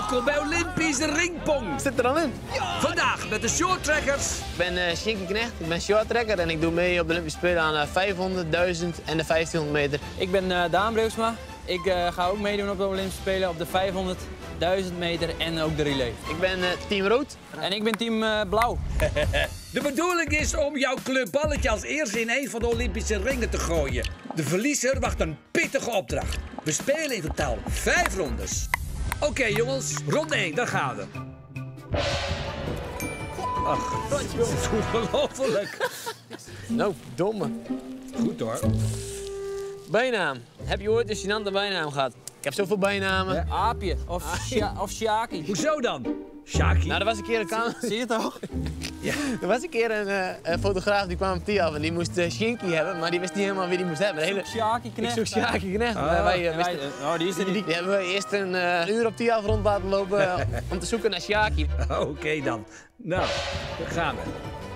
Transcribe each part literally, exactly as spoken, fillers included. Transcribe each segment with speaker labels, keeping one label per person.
Speaker 1: Welkom bij Olympische Ringpong.
Speaker 2: Zit er al in?
Speaker 1: Ja. Vandaag met de shorttrackers.
Speaker 2: Ik ben uh, Shinky Knecht, ik ben shorttracker en ik doe mee op de Olympische Spelen aan uh, vijfhonderd, duizend en de vijftienhonderd meter.
Speaker 3: Ik ben uh, Daan Breusma. Ik uh, ga ook meedoen op de Olympische Spelen op de vijfhonderd, duizend meter en ook de relay.
Speaker 2: Ik ben uh, team rood.
Speaker 3: En ik ben team uh, blauw.
Speaker 1: De bedoeling is om jouw clubballetje als eerste in een van de Olympische ringen te gooien. De verliezer wacht een pittige opdracht. We spelen in totaal vijf rondes. Oké okay, jongens, ronde één, daar gaan we. Ach, ongelooflijk.
Speaker 2: Nou, domme.
Speaker 1: Goed hoor.
Speaker 2: Bijnaam. Heb je ooit een gênante bijnaam gehad? Ik heb zoveel bijnamen.
Speaker 3: Ja. Aapje of, Sja of Sjaki.
Speaker 1: Hoezo dan? Sjaki?
Speaker 2: Nou, er was een keer een kamer.
Speaker 3: Zie je het ook?
Speaker 2: Ja. Er was een keer een, uh, een fotograaf die kwam op die af en die moest uh, Shinky hebben, maar die wist niet helemaal wie die moest hebben.
Speaker 3: Hele... Sjaki Knecht.
Speaker 2: Ik zoek Sjaki Knecht.
Speaker 1: Oh.
Speaker 2: Uh, wij, uh,
Speaker 3: ja, wij, uh, oh, die is er niet.
Speaker 2: Die, die hebben we eerst een uh, uur op die af rond laten lopen uh, om te zoeken naar Sjaki.
Speaker 1: Oké okay, dan. Nou, daar gaan we.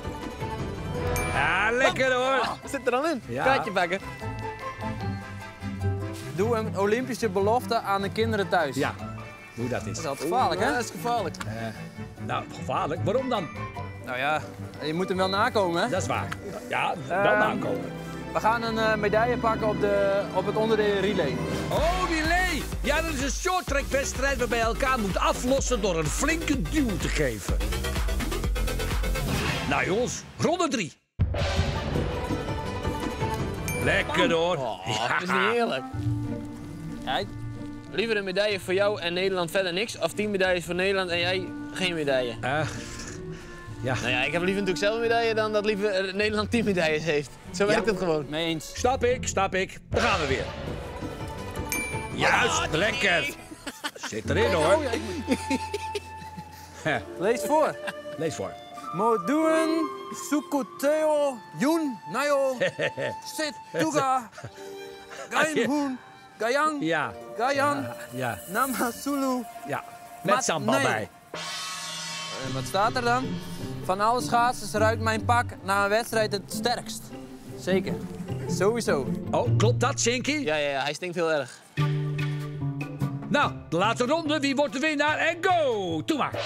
Speaker 1: Ah, lekker hoor.
Speaker 2: Oh, zit er al in?
Speaker 1: Ja.
Speaker 2: Kaartje pakken.
Speaker 3: Doe een Olympische belofte aan de kinderen thuis.
Speaker 1: Ja, hoe dat is.
Speaker 3: Dat is altijd gevaarlijk, hè?
Speaker 2: Ja, dat is gevaarlijk.
Speaker 1: Uh, nou, gevaarlijk. Waarom dan?
Speaker 3: Nou ja, je moet hem wel nakomen, hè?
Speaker 1: Dat is waar. Ja, wel
Speaker 3: Um,
Speaker 1: nakomen.
Speaker 3: We gaan een uh, medaille pakken op, de, op het onderdeel relay.
Speaker 1: Oh, relay! Ja, dat is een shorttrackwedstrijd waarbij je elkaar moet aflossen door een flinke duw te geven. Nou jongens, ronde drie. Lekker hoor.
Speaker 2: Oh,
Speaker 1: ja.
Speaker 2: dat is niet eerlijk.
Speaker 3: Kijk.
Speaker 2: Liever een medaille voor jou en Nederland verder niks, of tien medailles voor Nederland en jij geen medaille?
Speaker 1: Uh, ja.
Speaker 2: Nou ja, ik heb liever natuurlijk zelf een medaille dan dat liever Nederland tien medailles heeft. Zo werkt
Speaker 1: ja.
Speaker 2: het gewoon.
Speaker 3: Mee eens.
Speaker 1: Snap ik, snap ik. Daar gaan we weer. Juist,
Speaker 2: oh,
Speaker 1: lekker.
Speaker 2: Nee.
Speaker 1: Zit erin hoor.
Speaker 3: Oh, ja, lees voor.
Speaker 1: Lees voor.
Speaker 3: Moduen Sukuteo Yun Nayo Sit Tuga Gaimhun Gayang
Speaker 1: Ja.
Speaker 3: Gayang
Speaker 1: Ja.
Speaker 3: Namasulu.
Speaker 1: Ja. Met
Speaker 3: Mat-
Speaker 1: sambal
Speaker 3: nee.
Speaker 1: bij.
Speaker 3: En wat staat er dan? Van alle schaatsers ruikt mijn pak na een wedstrijd het sterkst. Zeker. Sowieso.
Speaker 1: Oh, klopt dat, Shinky?
Speaker 2: Ja, ja, ja, hij stinkt heel erg.
Speaker 1: Nou, de laatste ronde. Wie wordt de winnaar? En go! Doe maar.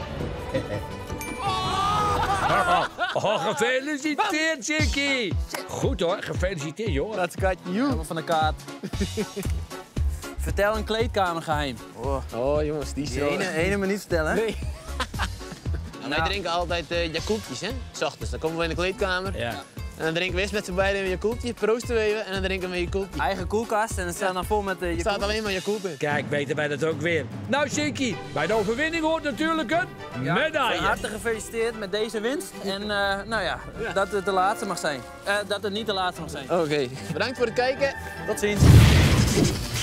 Speaker 1: Oh, oh, gefeliciteerd, Shinky. Goed hoor, gefeliciteerd, jongen.
Speaker 2: Laatste kaartje, joe.
Speaker 3: Helemaal van de kaart. Vertel een kleedkamergeheim. Oh,
Speaker 2: Oh jongens, die is
Speaker 3: die
Speaker 2: zo...
Speaker 3: ene, ene me niet vertellen.
Speaker 2: Nee. Nou, wij
Speaker 3: Nou.
Speaker 2: drinken altijd uh, Yakultjes, hè? 's ochtends. Dan komen we in de kleedkamer.
Speaker 1: Ja.
Speaker 2: En dan drinken we eerst met z'n beiden een Yakultje, proosten we even en dan drinken we een Yakultje.
Speaker 3: Eigen koelkast en het staat dan vol met de...
Speaker 2: Er staat alleen maar Yakult in.
Speaker 1: Kijk, weten wij dat ook weer. Nou, Shinky, bij de overwinning hoort natuurlijk een medaille.
Speaker 3: Van harte gefeliciteerd met deze winst. En uh, nou ja, ja, dat het de laatste mag zijn. Uh, dat het niet de laatste mag zijn.
Speaker 2: Oké, okay. Bedankt voor het kijken.
Speaker 3: Tot ziens.